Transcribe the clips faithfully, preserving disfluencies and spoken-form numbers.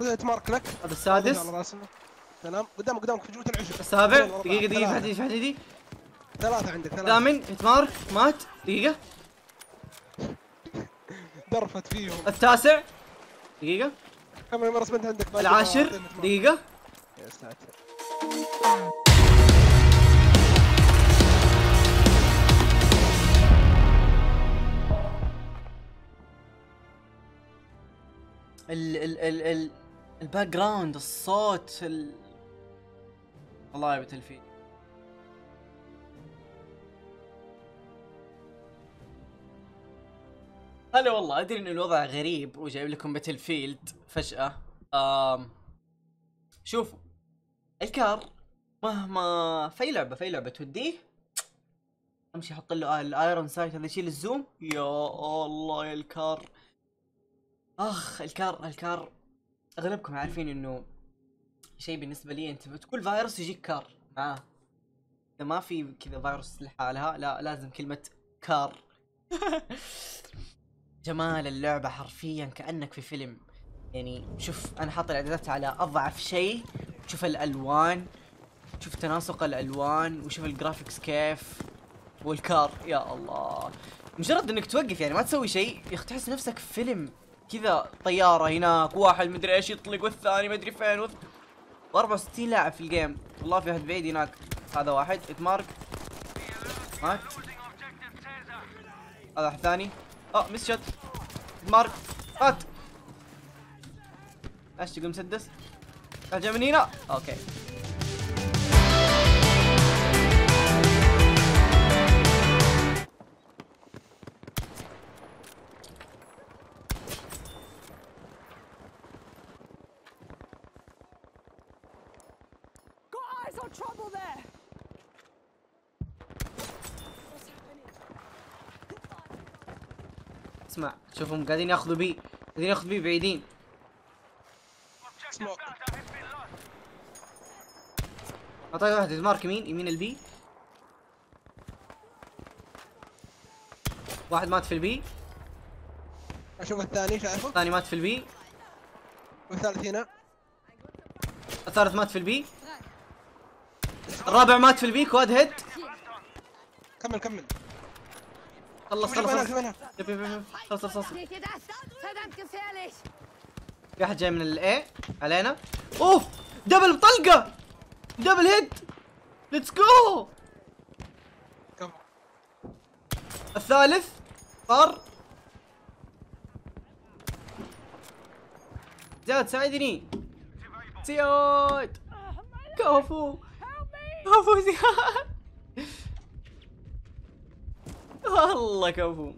بدأت مارك لك. هذا السادس. على راسنا. تمام قدامك قدامك في جوة العشب. السابع. دقيقة دقيقة في حديدي في حديدي. ثلاثة عندك ثلاثة. الثامن مارك مات. دقيقة. درفت فيهم. التاسع. دقيقة. كم مرة بنت عندك؟ العاشر. دقيقة. يا ساتر. ال ال ال ال الباك جراوند الصوت ال والله يا بتلفيل. هلا والله ادري ان الوضع غريب وجايب لكم باتل فيلد فجأة. آم شوفوا الكار مهما في اي لعبة في اي لعبة توديه امشي احط له الايرون سايت هذا يشيل الزوم. يا الله يا الكار. اخ الكار الكار اغلبكم عارفين انه شيء بالنسبة لي. انت بتقول فيروس يجيك كار معاه. اذا ما في كذا فيروس لحالها لا لازم كلمة كار. جمال اللعبة حرفيا كأنك في فيلم. يعني شوف انا حاط الاعدادات على اضعف شيء. شوف الالوان شوف تناسق الالوان وشوف الجرافيكس كيف والكار. يا الله مجرد انك توقف يعني ما تسوي شيء يا اخي تحس نفسك في فيلم كذا. طيارة هناك واحد مدري ايش يطلق والثاني مدري فين وث... و64 لاعب في الجيم. والله في واحد بعيد هناك. هذا واحد اتمارك مات. هذا واحد ثاني. اه مس شوت. اتمارك مات. اشتق مسدس. جاء من هنا. اوكي اسمع شوفهم قاعدين ياخذوا بي قاعدين ياخذوا بي بعيدين. اعطاني واحد مارك يمين يمين البي. واحد مات في البي. اشوف الثاني شايفه. الثاني مات في البي. والثالث هنا. الثالث مات في البي. الرابع مات في البي. كواد هيد. كمل كمل. خلص خلص خلص خلص خلص. في احد جاي من الاي علينا. اوف دبل بطلقه دبل هيد. ليتس جو. الثالث طار. زياد ساعدني. زياد كفو كفو زياد. والله كفو.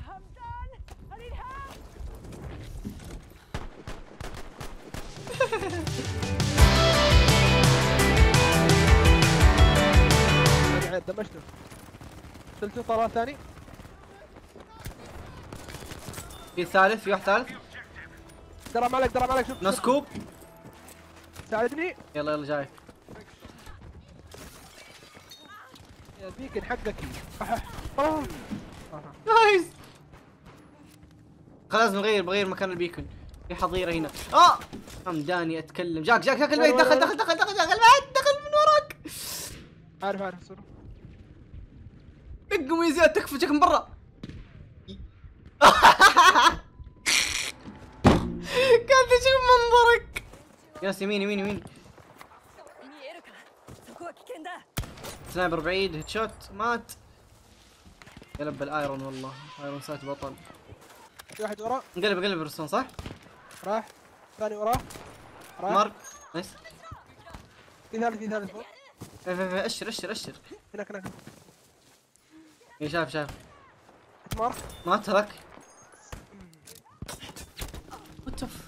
دمجته. قتلته طلع ثاني. في الثالث في واحد ثالث. درم عليك درم عليك. شوف نو سكوب. ساعدني. يلا يلا جاي. يا بيكن حقك. آه. نايس. خلاص نغير بغير مكان البيكون. في حظيره هنا. اه حمداني اتكلم. جاك جاك جاك البيت. دخل دخل دخل دخل دخل البيت. دخل من وراك. عارف عارف صورة. قم يا زياد تكفى جاك من برا. كان تشوف منظرك. ياس يمين يمين يمين. سنايبر بعيد هيد شوت مات. قلب بالايرون والله ايرون سايت بطل. في واحد وراه. انقلب انقلب الرسون صح؟ راح. ثاني وراه. راح. مارك نايس. في ثالث في ثالث فوق. في في في اشر اشر اشر. هناك هناك. اي شايف شايف. مارك. مات هذاك. وتف.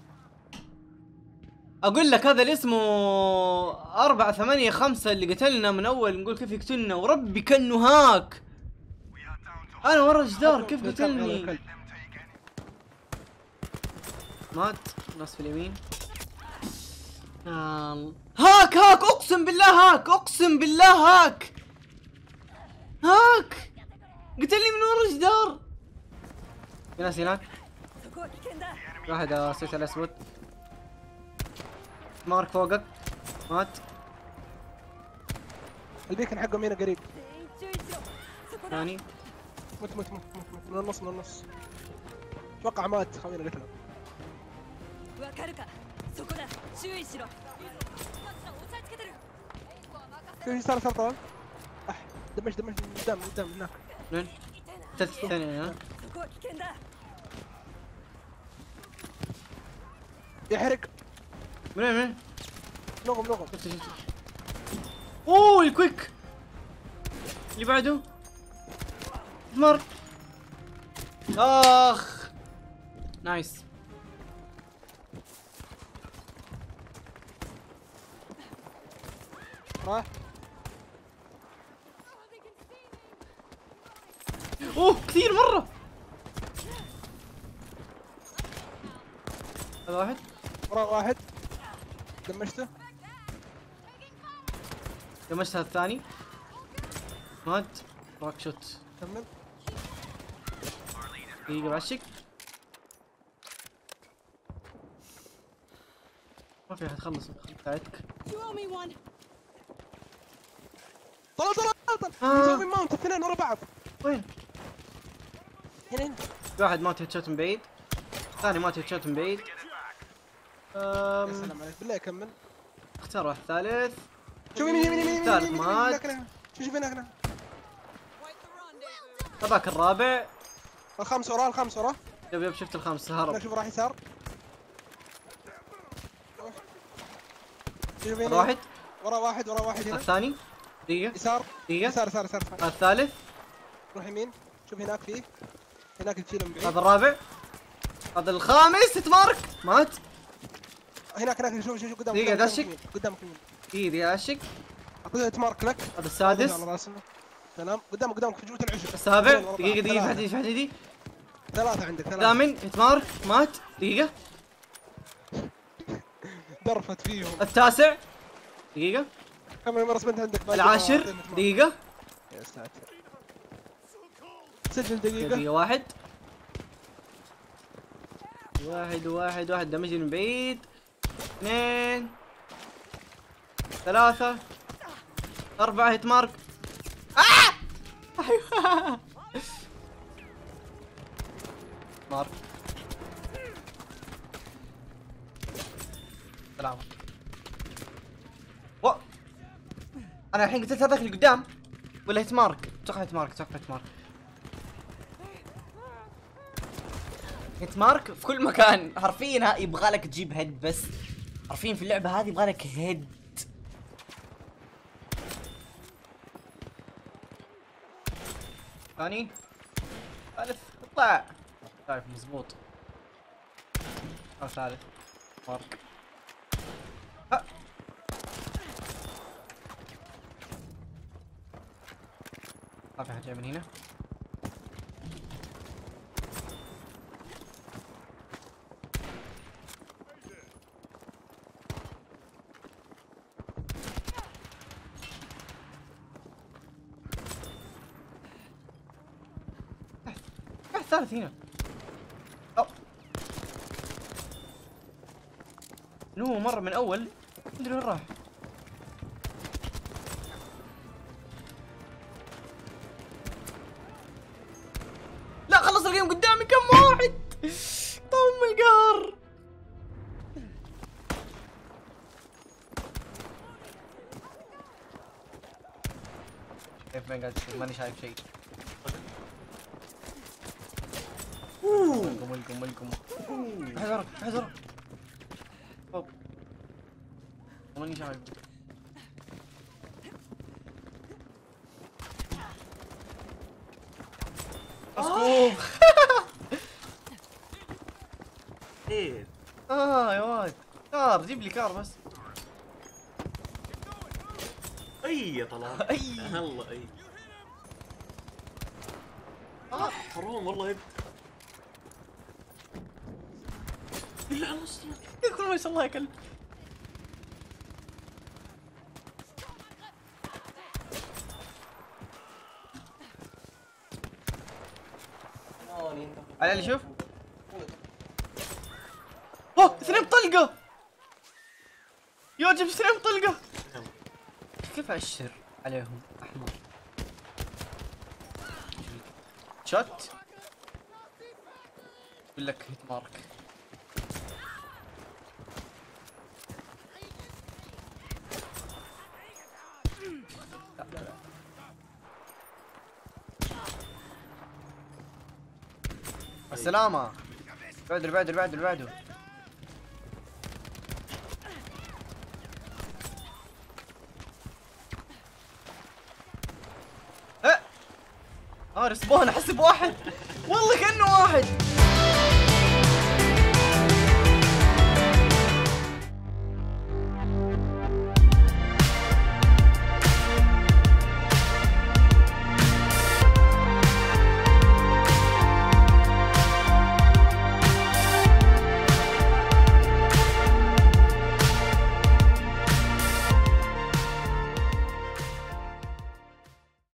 اقول لك هذا اللي اسمه أربعة ثمانية خمسة اللي قتلنا من اول نقول كيف يقتلنا وربي كانه هاك. انا ورا الجدار كيف قتلني. مات ناس في اليمين. آه. هاك هاك اقسم بالله هاك اقسم بالله هاك هاك قتلني من ورا الجدار. في ناس هناك. واحد سويت على اسود. مارك فوقك مات. البيكن حقهم هنا قريب. ثاني مت مت مت مت مت. من النص من النص. اتوقع مات خوينا قتله. شوف يسار يسار طبعا. اح دمج دمج قدام قدام هناك. وين؟ الثالث الثاني ها؟ يحرق. من وين من وين؟ نغم نغم. شفت شفت. اوه الكويك. اللي بعده. مر. اخ. نايس. راح. اوه كثير مرة. هذا واحد. وراه واحد. دمجته. دمجت هذا الثاني. مات. راك شوت. كمل. دقيقة بعشق. ما في احد خلص ساعدك. طلع طلع طلع. آه. نسوي ماونت اثنين ورا بعض. وين؟ هنا هنا. في واحد مات هيد شوت من بعيد. الثاني مات هيد شوت من بعيد. يا أم... سلام عليك بالله كمل. اختار واحد ثالث. شوف يمين يمين يمين. الثالث يمين، يمين، مات. يمين، هناك، هناك. شوف شوف هناك هناك. هذاك الرابع. الخامس وراه الخامس وراه. يب يب شفت الخامس هناك هرب. شوف راح يسار. شوف هذا هنا. واحد. ورا واحد ورا واحد هنا. الثاني. دقيقة. يسار. دقيقة. يسار يسار يسار. هذا الثالث. روح يمين. شوف هناك فيه. هناك تشيله من بعيد. هذا الرابع. هذا الخامس تمارك مات. هناك هناك شوف شوف قدام. دقيقة، قدام، دشك. قدامك يمين. قدامك يمين. ايدي اشك. اخذ تمارك لك. هذا السادس. على راسنا. سلام. قدامك قدامك في جوة العشب. السابع. اثنين ورا بعض. دقيقة دقيقة في ثلاثة. حديدي في حديدي. ثلاثة عندك ثلاثة. الثامن تمارك مات. دقيقة. درفت فيهم. التاسع. دقيقة. كم مرة بنت عندك؟ باقي العاشر. مرتين تمارك. دقيقة. يا ساتر. سجل دقيقة. دقيقة واحد. واحد واحد واحد دمجني من بعيد. اثنين. ثلاثة. أربعة هيت مارك. آه! أيوه. مارك. سلام. و أنا الحين قتلت هذاك اللي قدام ولا هيت مارك؟ أتوقع هيت مارك أتوقع هيت مارك. هيت مارك في كل مكان حرفيا يبغى لك تجيب هيد بس. حرفيا في اللعبة هذه يبغى لك هيد. ثاني. ثالث اطلع. طيب مزبوط. ثالث. مارك. ها. ما في حد جاي من هنا. الثالث هنا. أو. نو مرة من أول. مدري وين راح. لا خلص الجيم قدامي كم واحد. طم القهر. كيف ما قاعد تصير ماني شايف شيء. ولكم ولكم ولكم. احذر احذر. اوب. ماني شايف. اسكوف. ايه اه يا واد. كار جيب لي كار بس. اي يا طلال اي هلا اي آه. حرام والله. بالله على الصلاة يقول ما شاء الله يا كلب. على اللي شوف. اوه اثنين بطلقة. يا جيب سليم طلقه. كيف اشر عليهم احمر؟ شوت يقول لك هيت مارك. لا لا لا. السلامة. بعد اللي بعده اللي بعده اللي بعده. اه رسبون احس بواحد والله كأنه واحد.